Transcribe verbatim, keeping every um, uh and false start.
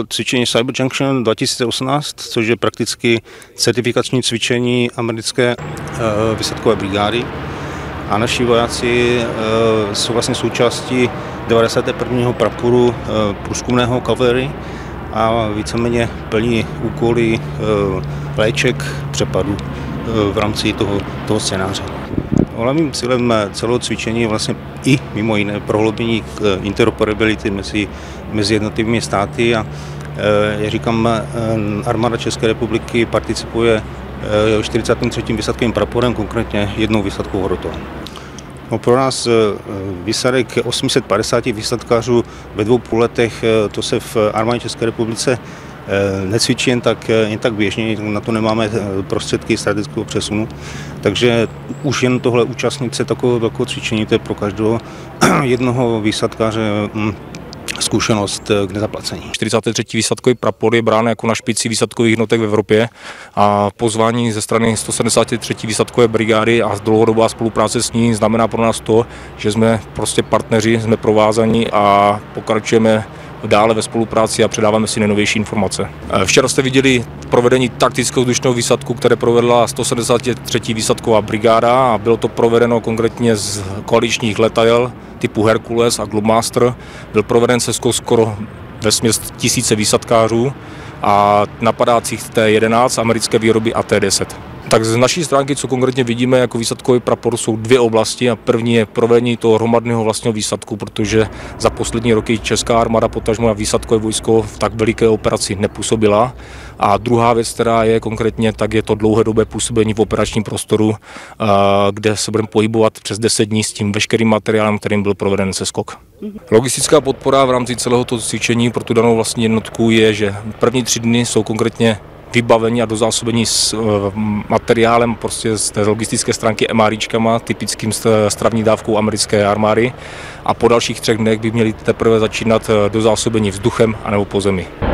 cvičení Cyber Junction dva tisíce osmnáct, což je prakticky certifikační cvičení americké výsadkové brigády. A naši vojáci jsou vlastně součástí devadesátého prvního praporu průzkumného cavalry a víceméně plní úkoly léček přepadů v rámci toho, toho scénáře. Hlavním cílem celého cvičení je vlastně i mimo jiné prohloubení interoperability mezi, mezi jednotlivými státy a jak říkám, armáda České republiky participuje čtyřicátým třetím výsadkovým praporem, konkrétně jednou výsadkovou rotou. No, pro nás výsadek osm set padesát výsadkářů ve dvou půl letech, to se v armádě České republice necvičí jen tak, jen tak běžně, na to nemáme prostředky strategického přesunu, takže už jen tohle účastnit se takového velkého cvičení, to je pro každého jednoho výsadkáře zkušenost k nezaplacení. čtyřicátý třetí výsadkový prapor je brán jako na špici výsadkových jednotek v Evropě a pozvání ze strany sto sedmdesát třetí výsadkové brigády a dlouhodobá spolupráce s ní znamená pro nás to, že jsme prostě partneři, jsme provázaní a pokračujeme dále ve spolupráci a předáváme si nejnovější informace. Včera jste viděli provedení taktického vzdušného výsadku, které provedla sto sedmdesát třetí výsadková brigáda a bylo to provedeno konkrétně z koaličních letadel typu Hercules a Globemaster. Byl proveden seskok skoro vesměs tisíce výsadkářů a napadácích T jedenáct americké výroby a T deset. Tak z naší stránky, co konkrétně vidíme jako výsadkový prapor, jsou dvě oblasti a první je provedení toho hromadného vlastního výsadku, protože za poslední roky česká armáda potažmo a výsadkové vojsko v tak veliké operaci nepůsobila. A druhá věc, která je konkrétně, tak je to dlouhodobé působení v operačním prostoru, kde se budeme pohybovat přes deset dní s tím veškerým materiálem, kterým byl proveden seskok. Logistická podpora v rámci celého toho cvičení pro tu danou vlastní jednotku je, že první tři dny jsou konkrétně vybavení a dozásobení s materiálem prostě z té logistické stránky MRIčkama, typickým stravní dávkou americké armády a po dalších třech dnech by měli teprve začínat dozásobení vzduchem anebo po zemi.